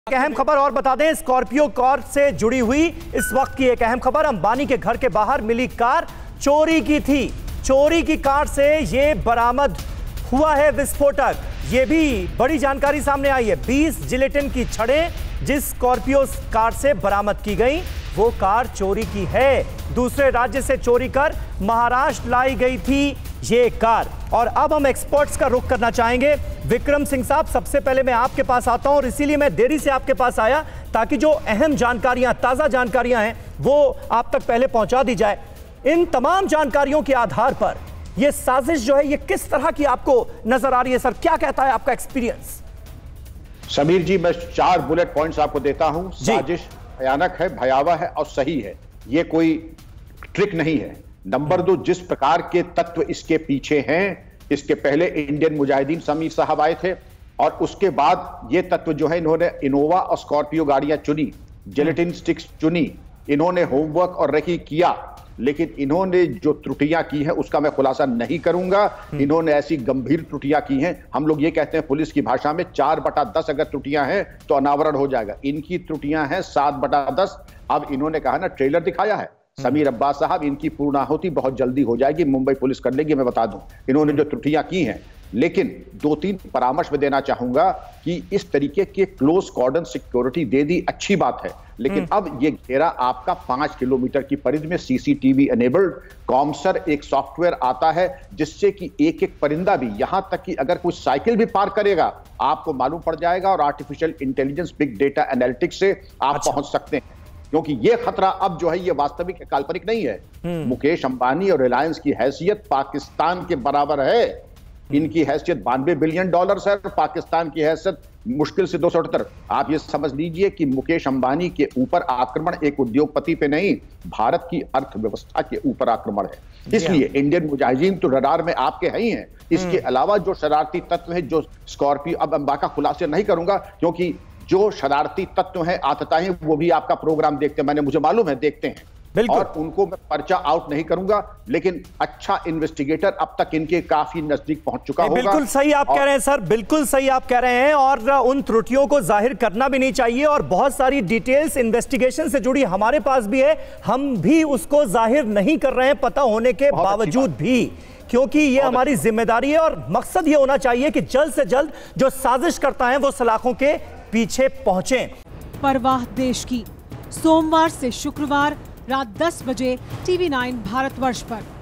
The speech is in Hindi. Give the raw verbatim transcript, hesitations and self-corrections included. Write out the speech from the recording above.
एक अहम खबर और बता दें, स्कॉर्पियो कार से जुड़ी हुई इस वक्त की एक अहम खबर। अंबानी के घर के बाहर मिली कार चोरी की थी। चोरी की कार से ये बरामद हुआ है विस्फोटक। ये भी बड़ी जानकारी सामने आई है। बीस जिलेटिन की छड़ें जिस स्कॉर्पियो कार से बरामद की गई वो कार चोरी की है। दूसरे राज्य से चोरी कर महाराष्ट्र लाई गई थी ये कार। और अब हम एक्सपर्ट्स का रुख करना चाहेंगे। विक्रम सिंह साहब, सबसे पहले मैं आपके पास आता हूं और इसीलिए मैं देरी से आपके पास आया ताकि जो अहम जानकारियां, ताजा जानकारियां हैं वो आप तक पहले पहुंचा दी जाए। इन तमाम जानकारियों के आधार पर यह साजिश जो है ये किस तरह की आपको नजर आ रही है सर? क्या कहता है आपका एक्सपीरियंस? समीर जी, मैं चार बुलेट पॉइंट्स आपको देता हूं। साजिश भयानक है, भयावह है और सही है। यह कोई ट्रिक नहीं है। नंबर दो, जिस प्रकार के तत्व इसके पीछे हैं, इसके पहले इंडियन मुजाहिदीन समीर साहब आए थे और उसके बाद ये तत्व जो है इन्होंने इनोवा और स्कॉर्पियो गाड़ियां चुनी, जिलेटिन स्टिक्स चुनी, इन्होंने होमवर्क और रही किया, लेकिन इन्होंने जो त्रुटियां की हैं उसका मैं खुलासा नहीं करूंगा। इन्होंने ऐसी गंभीर त्रुटियां की हैं, हम लोग ये कहते हैं पुलिस की भाषा में चार बटा दस अगर त्रुटियां हैं तो अनावरण हो जाएगा। इनकी त्रुटियां हैं सात बटा दस। अब इन्होंने कहा ना, ट्रेलर दिखाया है समीर अब्बास साहब, इनकी पूर्णाहुति बहुत जल्दी हो जाएगी, मुंबई पुलिस कर लेगी। मैं बता दूं इन्होंने जो त्रुटियां की हैं, लेकिन दो तीन परामर्श में देना चाहूंगा कि इस तरीके के क्लोज कॉर्डन सिक्योरिटी दे दी, अच्छी बात है, लेकिन अब ये घेरा आपका पांच किलोमीटर की परिधि में सीसीटीवी एनेबल्ड कॉमसर एक सॉफ्टवेयर आता है जिससे कि एक एक परिंदा भी, यहां तक कि अगर कोई साइकिल भी पार करेगा आपको मालूम पड़ जाएगा और artificial intelligence big data analytics से आप अच्छा। पहुंच सकते हैं, क्योंकि ये खतरा अब जो है ये वास्तविक काल्पनिक नहीं है। मुकेश अंबानी और रिलायंस की हैसियत पाकिस्तान के बराबर है। इनकी हैसियत बानवे बिलियन डॉलर है, पाकिस्तान की हैसियत मुश्किल से दो सौ अठहत्तर। आप ये समझ लीजिए कि मुकेश अंबानी के ऊपर आक्रमण एक उद्योगपति पे नहीं, भारत की अर्थव्यवस्था के ऊपर आक्रमण है। इसलिए इंडियन मुजाहिदीन तो रडार में आपके है ही हैं। इसके अलावा जो शरारती तत्व है, जो स्कॉर्पियो, अब अंबा का खुलासे नहीं करूंगा क्योंकि जो शरारती तत्व हैं आतताएं वो भी आपका प्रोग्राम देखते हैं, मैंने मुझे मालूम है देखते हैं, और उनको मैं पर्चा आउट नहीं करूंगा, लेकिन अच्छा इन्वेस्टिगेटर अब तक इनके काफी नजदीक पहुंच चुका होगा। बिल्कुल सही आप कह रहे हैं सर, बिल्कुल सही आप कह रहे हैं, और उन त्रुटियों को जाहिर करना भी नहीं चाहिए। और बहुत सारी डिटेल्स इन्वेस्टिगेशन से जुड़ी हमारे पास भी है, हम भी उसको जाहिर नहीं कर रहे हैं पता होने के बावजूद भी, क्योंकि ये हमारी जिम्मेदारी है और मकसद ये होना चाहिए कि जल्द से जल्द जो साजिश करता है वो सलाखों के पीछे पहुंचे। परवाह देश की, सोमवार से शुक्रवार रात दस बजे टीवी नाइन भारतवर्ष पर।